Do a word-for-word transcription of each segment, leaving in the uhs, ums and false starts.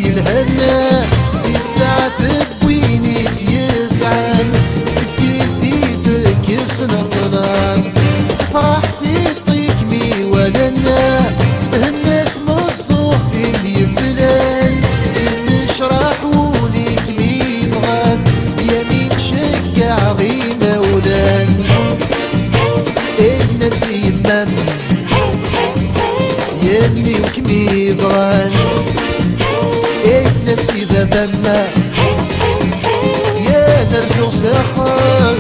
الهنا الساعة تبويني يسعن سكتي فكس نطلب تفرح في طيكمي ولنا تهنت مصوف اليسلان نشرح وليك مين غاب يمين شجع غي مولان النسيم مم يمني وكمي بغان نسي ذبنا يا نرجو سخان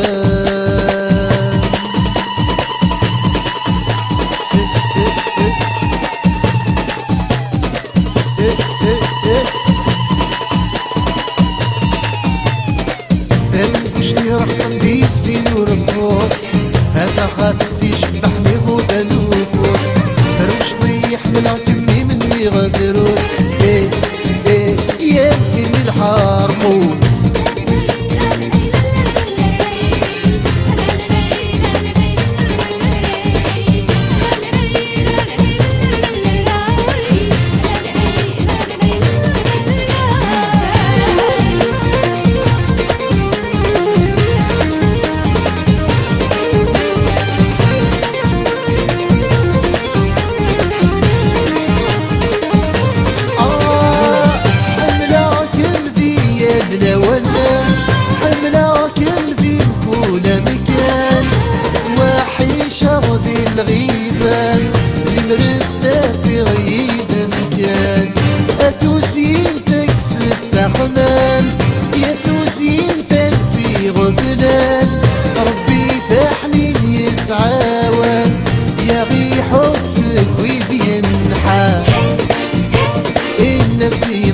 المقشتي رحت ندي السيور الفوق هذا خاطرتي شبحني غدا الوفوس سهر وشطيح من عتمي مني غدروس ايه ايه يمكن الحرموس لا ولا حملاك الذين كل مكان وحيش ارضي الغيبان المرد سافي غيد مكان اتوسين تكسد سخمان يا توسين تنفي غبلان ربي تحنين يتعاون يا غي حبسك ويدي ينحى النسيم